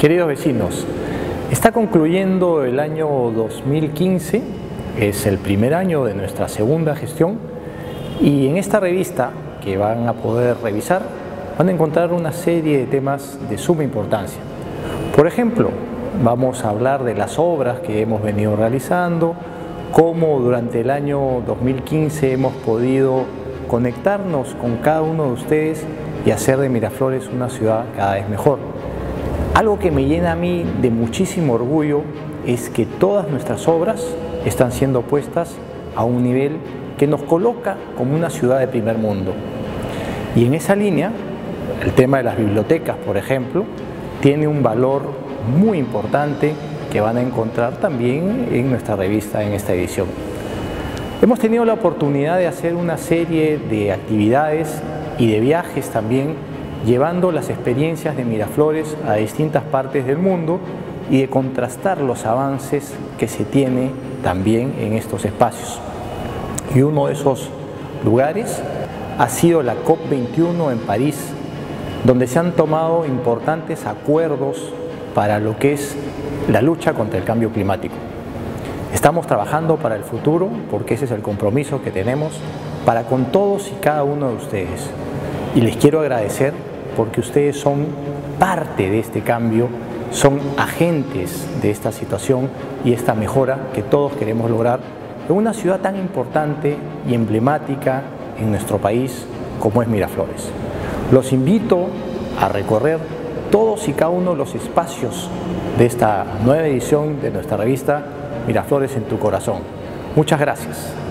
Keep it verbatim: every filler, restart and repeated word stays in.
Queridos vecinos, está concluyendo el año dos mil quince, es el primer año de nuestra segunda gestión, y en esta revista que van a poder revisar van a encontrar una serie de temas de suma importancia. Por ejemplo, vamos a hablar de las obras que hemos venido realizando, cómo durante el año dos mil quince hemos podido conectarnos con cada uno de ustedes y hacer de Miraflores una ciudad cada vez mejor. Algo que me llena a mí de muchísimo orgullo es que todas nuestras obras están siendo puestas a un nivel que nos coloca como una ciudad de primer mundo. Y en esa línea, el tema de las bibliotecas, por ejemplo, tiene un valor muy importante que van a encontrar también en nuestra revista en esta edición. Hemos tenido la oportunidad de hacer una serie de actividades y de viajes también, llevando las experiencias de Miraflores a distintas partes del mundo y de contrastar los avances que se tiene también en estos espacios. Y uno de esos lugares ha sido la COP veintiuno en París, donde se han tomado importantes acuerdos para lo que es la lucha contra el cambio climático. Estamos trabajando para el futuro porque ese es el compromiso que tenemos para con todos y cada uno de ustedes. Y les quiero agradecer porque ustedes son parte de este cambio, son agentes de esta situación y esta mejora que todos queremos lograr en una ciudad tan importante y emblemática en nuestro país como es Miraflores. Los invito a recorrer todos y cada uno de los espacios de esta nueva edición de nuestra revista Miraflores en tu corazón. Muchas gracias.